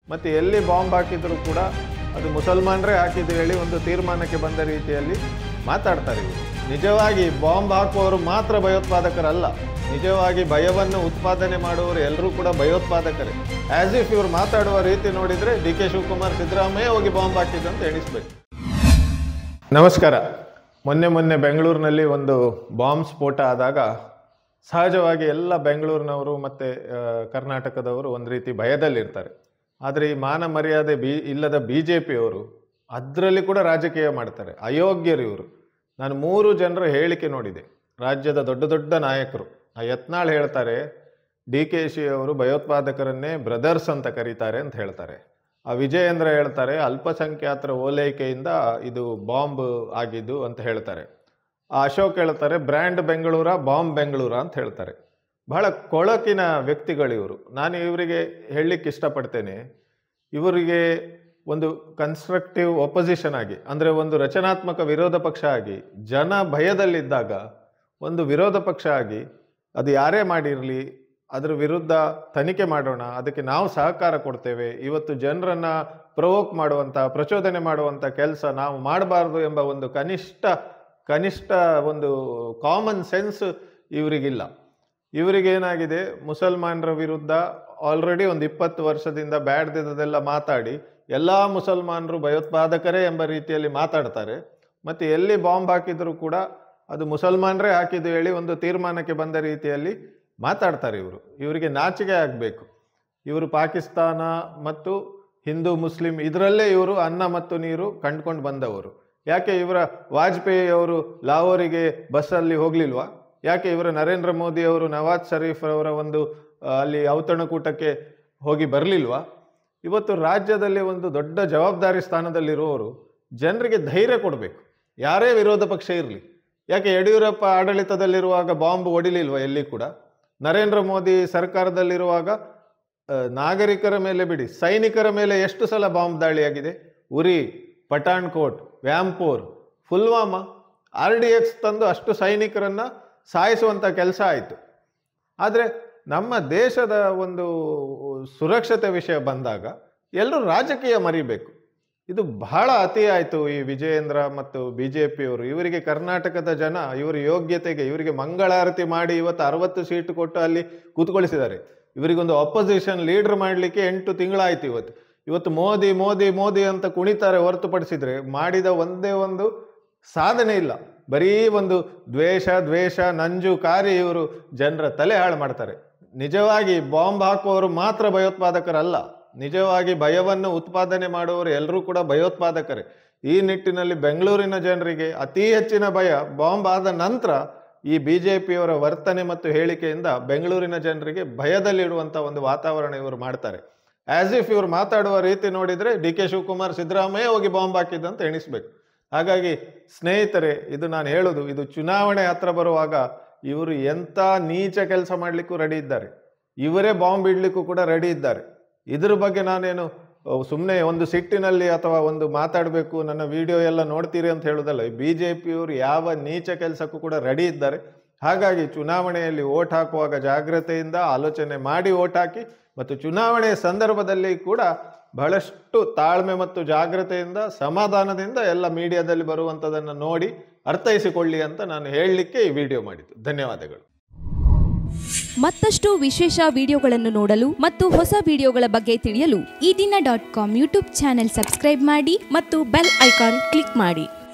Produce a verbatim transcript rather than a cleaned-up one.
ಮತ್ತು ಎಲ್ಲಿ ಬಾಂಬ್ ಹಾಕಿದರೂ ಕೂಡ ಅದು ಮುಸಲ್ಮಾನರೇ ಹಾಕಿದ್ದು ಹೇಳಿ ಒಂದು ತೀರ್ಮಾನಕ್ಕೆ ಬಂದ ರೀತಿಯಲ್ಲಿ ಮಾತಾಡ್ತಾರೆ ಇವರು. ನಿಜವಾಗಿ ಬಾಂಬ್ ಹಾಕುವವರು ಮಾತ್ರ ಭಯೋತ್ಪಾದಕರಲ್ಲ, ನಿಜವಾಗಿ ಭಯವನ್ನು ಉತ್ಪಾದನೆ ಮಾಡುವವರು ಎಲ್ಲರೂ ಕೂಡ ಭಯೋತ್ಪಾದಕರೇ. ಆ್ಯಸ್ ಇಫ್ ಇವರು ಮಾತಾಡುವ ರೀತಿ ನೋಡಿದರೆ ಡಿ ಕೆ ಶಿವಕುಮಾರ್ ಸಿದ್ದರಾಮಯ್ಯ ಹೋಗಿ ಬಾಂಬ್ ಹಾಕಿದ್ದಂತ ಎಣಿಸ್ಬೇಕು. ನಮಸ್ಕಾರ. ಮೊನ್ನೆ ಮೊನ್ನೆ ಬೆಂಗಳೂರಿನಲ್ಲಿ ಒಂದು ಬಾಂಬ್ ಸ್ಫೋಟ ಆದಾಗ ಸಹಜವಾಗಿ ಎಲ್ಲ ಬೆಂಗಳೂರಿನವರು ಮತ್ತು ಕರ್ನಾಟಕದವರು ಒಂದು ರೀತಿ ಭಯದಲ್ಲಿರ್ತಾರೆ. ಆದರೆ ಈ ಮಾನ ಮರ್ಯಾದೆ ಬಿ ಇಲ್ಲದ ಬಿ ಜೆ ಪಿಯವರು ಅದರಲ್ಲಿ ಕೂಡ ರಾಜಕೀಯ ಮಾಡ್ತಾರೆ. ಅಯೋಗ್ಯರು ಇವರು. ನಾನು ಮೂರು ಜನರ ಹೇಳಿಕೆ ನೋಡಿದೆ, ರಾಜ್ಯದ ದೊಡ್ಡ ದೊಡ್ಡ ನಾಯಕರು. ಆ ಯತ್ನಾಳ್ ಹೇಳ್ತಾರೆ ಡಿ ಕೆ ಶಿ ಅವರು ಭಯೋತ್ಪಾದಕರನ್ನೇ ಬ್ರದರ್ಸ್ ಅಂತ ಕರೀತಾರೆ ಅಂತ ಹೇಳ್ತಾರೆ. ಆ ವಿಜಯೇಂದ್ರ ಹೇಳ್ತಾರೆ ಅಲ್ಪಸಂಖ್ಯಾತರ ಓಲೈಕೆಯಿಂದ ಇದು ಬಾಂಬ್ ಆಗಿದ್ದು ಅಂತ ಹೇಳ್ತಾರೆ. ಆ ಅಶೋಕ್ ಹೇಳ್ತಾರೆ ಬ್ರ್ಯಾಂಡ್ ಬೆಂಗಳೂರ ಬಾಂಬ್ ಬೆಂಗಳೂರ ಅಂತ ಹೇಳ್ತಾರೆ. ಬಹಳ ಕೊಳಕಿನ ವ್ಯಕ್ತಿಗಳಿವರು. ನಾನು ಇವರಿಗೆ ಹೇಳಲಿಕ್ಕೆ ಇಷ್ಟಪಡ್ತೇನೆ, ಇವರಿಗೆ ಒಂದು ಕನ್ಸ್ಟ್ರಕ್ಟಿವ್ ಒಪೋಸಿಷನ್ ಆಗಿ, ಅಂದರೆ ಒಂದು ರಚನಾತ್ಮಕ ವಿರೋಧ ಪಕ್ಷ ಆಗಿ, ಜನ ಭಯದಲ್ಲಿದ್ದಾಗ ಒಂದು ವಿರೋಧ ಪಕ್ಷ ಆಗಿ, ಅದು ಯಾರೇ ಮಾಡಿರಲಿ ಅದರ ವಿರುದ್ಧ ತನಿಖೆ ಮಾಡೋಣ, ಅದಕ್ಕೆ ನಾವು ಸಹಕಾರ ಕೊಡ್ತೇವೆ, ಇವತ್ತು ಜನರನ್ನು ಪ್ರವೋಕ್ ಮಾಡುವಂಥ ಪ್ರಚೋದನೆ ಮಾಡುವಂಥ ಕೆಲಸ ನಾವು ಮಾಡಬಾರ್ದು ಎಂಬ ಒಂದು ಕನಿಷ್ಠ ಕನಿಷ್ಠ ಒಂದು ಕಾಮನ್ ಸೆನ್ಸ್ ಇವರಿಗಿಲ್ಲ. ಇವರಿಗೇನಾಗಿದೆ, ಮುಸಲ್ಮಾನರ ವಿರುದ್ಧ ಆಲ್ರೆಡಿ ಒಂದು ಇಪ್ಪತ್ತು ವರ್ಷದಿಂದ ಬ್ಯಾಡ್ದಿದ್ದೆಲ್ಲ ಮಾತಾಡಿ ಎಲ್ಲ ಮುಸಲ್ಮಾನರು ಭಯೋತ್ಪಾದಕರೇ ಎಂಬ ರೀತಿಯಲ್ಲಿ ಮಾತಾಡ್ತಾರೆ. ಮತ್ತು ಎಲ್ಲಿ ಬಾಂಬ್ ಹಾಕಿದರೂ ಕೂಡ ಅದು ಮುಸಲ್ಮಾನರೇ ಹಾಕಿದ್ದು ಹೇಳಿ ಒಂದು ತೀರ್ಮಾನಕ್ಕೆ ಬಂದ ರೀತಿಯಲ್ಲಿ ಮಾತಾಡ್ತಾರೆ ಇವರು. ಇವರಿಗೆ ನಾಚಿಕೆ ಆಗಬೇಕು. ಇವರು ಪಾಕಿಸ್ತಾನ ಮತ್ತು ಹಿಂದೂ ಮುಸ್ಲಿಂ ಇದರಲ್ಲೇ ಇವರು ಅನ್ನ ಮತ್ತು ನೀರು ಕಂಡುಕೊಂಡು ಬಂದವರು. ಯಾಕೆ ಇವರ ವಾಜಪೇಯಿ ಅವರು ಲಾಹೋರಿಗೆ ಬಸ್ಸಲ್ಲಿ ಹೋಗಲಿಲ್ವಾ? ಯಾಕೆ ಇವರ ನರೇಂದ್ರ ಮೋದಿ ಅವರು ನವಾಜ್ ಶರೀಫ್ ಅವರ ಒಂದು ಅಲ್ಲಿ ಔತಣಕೂಟಕ್ಕೆ ಹೋಗಿ ಬರಲಿಲ್ವಾ? ಇವತ್ತು ರಾಜ್ಯದಲ್ಲಿ ಒಂದು ದೊಡ್ಡ ಜವಾಬ್ದಾರಿ ಸ್ಥಾನದಲ್ಲಿರುವವರು ಜನರಿಗೆ ಧೈರ್ಯ ಕೊಡಬೇಕು, ಯಾರೇ ವಿರೋಧ ಪಕ್ಷ ಇರಲಿ. ಯಾಕೆ ಯಡಿಯೂರಪ್ಪ ಆಡಳಿತದಲ್ಲಿರುವಾಗ ಬಾಂಬ್ ಹೊಡಿಲಿಲ್ವಾ ಎಲ್ಲಿ ಕೂಡ? ನರೇಂದ್ರ ಮೋದಿ ಸರ್ಕಾರದಲ್ಲಿರುವಾಗ ನಾಗರಿಕರ ಮೇಲೆ ಬಿಡಿ, ಸೈನಿಕರ ಮೇಲೆ ಎಷ್ಟು ಸಲ ಬಾಂಬ್ ದಾಳಿಯಾಗಿದೆ? ಉರಿ, ಪಠಾಣ್ಕೋಟ್, ವ್ಯಾಂಪೂರ್, ಪುಲ್ವಾಮಾ, ಆರ್ ಡಿ ಎಕ್ಸ್ ತಂದು ಅಷ್ಟು ಸೈನಿಕರನ್ನು ಸಾಯಿಸುವಂಥ ಕೆಲಸ ಆಯಿತು. ಆದರೆ ನಮ್ಮ ದೇಶದ ಒಂದು ಸುರಕ್ಷತೆ ವಿಷಯ ಬಂದಾಗ ಎಲ್ಲರೂ ರಾಜಕೀಯ ಮರಿಬೇಕು. ಇದು ಬಹಳ ಅತಿ ಆಯಿತು ಈ ವಿಜಯೇಂದ್ರ ಮತ್ತು ಬಿ ಜೆ ಪಿಯವರು. ಇವರಿಗೆ ಕರ್ನಾಟಕದ ಜನ ಇವರ ಯೋಗ್ಯತೆಗೆ ಇವರಿಗೆ ಮಂಗಳಾರತಿ ಮಾಡಿ ಇವತ್ತು ಅರವತ್ತು ಸೀಟು ಕೊಟ್ಟು ಅಲ್ಲಿ ಕೂತ್ಕೊಳಿಸಿದ್ದಾರೆ. ಇವರಿಗೊಂದು ಅಪೋಸಿಷನ್ ಲೀಡರ್ ಮಾಡಲಿಕ್ಕೆ ಎಂಟು ತಿಂಗಳಾಯಿತು. ಇವತ್ತು ಇವತ್ತು ಮೋದಿ ಮೋದಿ ಮೋದಿ ಅಂತ ಕುಣಿತಾರೆ, ಹೊರತುಪಡಿಸಿದರೆ ಮಾಡಿದ ಒಂದೇ ಒಂದು ಸಾಧನೆ ಇಲ್ಲ. ಬರೀ ಒಂದು ದ್ವೇಷ ದ್ವೇಷ ನಂಜು ಕಾರಿ ಇವರು ಜನರ ತಲೆ ಹಾಳು ಮಾಡ್ತಾರೆ. ನಿಜವಾಗಿ ಬಾಂಬ್ ಹಾಕುವವರು ಮಾತ್ರ ಭಯೋತ್ಪಾದಕರಲ್ಲ, ನಿಜವಾಗಿ ಭಯವನ್ನು ಉತ್ಪಾದನೆ ಮಾಡುವವರು ಎಲ್ಲರೂ ಕೂಡ ಭಯೋತ್ಪಾದಕರೇ. ಈ ನಿಟ್ಟಿನಲ್ಲಿ ಬೆಂಗಳೂರಿನ ಜನರಿಗೆ ಅತಿ ಹೆಚ್ಚಿನ ಭಯ ಬಾಂಬ್ ಆದ ನಂತರ ಈ ಬಿ ಜೆ ಪಿಯವರ ವರ್ತನೆ ಮತ್ತು ಹೇಳಿಕೆಯಿಂದ ಬೆಂಗಳೂರಿನ ಜನರಿಗೆ ಭಯದಲ್ಲಿಡುವಂಥ ಒಂದು ವಾತಾವರಣ ಇವರು ಮಾಡ್ತಾರೆ. ಆ್ಯಸ್ ಇಫ್ ಇವರು ಮಾತಾಡುವ ರೀತಿ ನೋಡಿದರೆ ಡಿ ಕೆ ಶಿವಕುಮಾರ್ ಸಿದ್ದರಾಮಯ್ಯ ಹೋಗಿ ಬಾಂಬ್ ಹಾಕಿದ್ದಂತ ಎಣಿಸ್ಬೇಕು. ಹಾಗಾಗಿ ಸ್ನೇಹಿತರೆ, ಇದು ನಾನು ಹೇಳೋದು, ಇದು ಚುನಾವಣೆ ಹತ್ರ ಬರುವಾಗ ಇವರು ಎಂಥ ನೀಚ ಕೆಲಸ ಮಾಡಲಿಕ್ಕೂ ರೆಡಿ ಇದ್ದಾರೆ, ಇವರೇ ಬಾಂಬ್ ಇಡಲಿಕ್ಕೂ ಕೂಡ ರೆಡಿ ಇದ್ದಾರೆ. ಇದ್ರ ಬಗ್ಗೆ ನಾನೇನು ಸುಮ್ಮನೆ ಒಂದು ಸಿಟ್ಟಿನಲ್ಲಿ ಅಥವಾ ಒಂದು ಮಾತಾಡಬೇಕು ನನ್ನ ವಿಡಿಯೋ ಎಲ್ಲ ನೋಡ್ತೀರಿ ಅಂತ ಹೇಳೋದಲ್ಲ. ಬಿ ಜೆ ಪಿಯವರು ಯಾವ ನೀಚ ಕೆಲಸಕ್ಕೂ ಕೂಡ ರೆಡಿ ಇದ್ದಾರೆ. ಹಾಗಾಗಿ ಚುನಾವಣೆಯಲ್ಲಿ ಓಟ್ ಹಾಕುವಾಗ ಜಾಗ್ರತೆಯಿಂದ ಆಲೋಚನೆ ಮಾಡಿ ಓಟ್ ಹಾಕಿ, ಮತ್ತು ಚುನಾವಣೆಯ ಸಂದರ್ಭದಲ್ಲಿ ಕೂಡ ಬಹಳಷ್ಟು ತಾಳ್ಮೆ ಮತ್ತು ಜಾಗ್ರತೆಯಿಂದ ಸಮಾಧಾನದಿಂದ ಎಲ್ಲ ಮೀಡಿಯಾದಲ್ಲಿ ಬರುವಂಥದ್ದನ್ನು ನೋಡಿ ಅರ್ಥೈಸಿಕೊಳ್ಳಿ ಅಂತ ನಾನು ಹೇಳಲಿಕ್ಕೆ ಈ ವಿಡಿಯೋ ಮಾಡಿದ್ದು. ಧನ್ಯವಾದಗಳು. ಮತ್ತಷ್ಟು ವಿಶೇಷ ವಿಡಿಯೋಗಳನ್ನು ನೋಡಲು ಮತ್ತು ಹೊಸ ವಿಡಿಯೋಗಳ ಬಗ್ಗೆ ತಿಳಿಯಲು ಈ ದಿನ dot com YouTube channel subscribe ಮಾಡಿ ಮತ್ತು ಬೆಲ್ ಐಕಾನ್ ಕ್ಲಿಕ್ ಮಾಡಿ.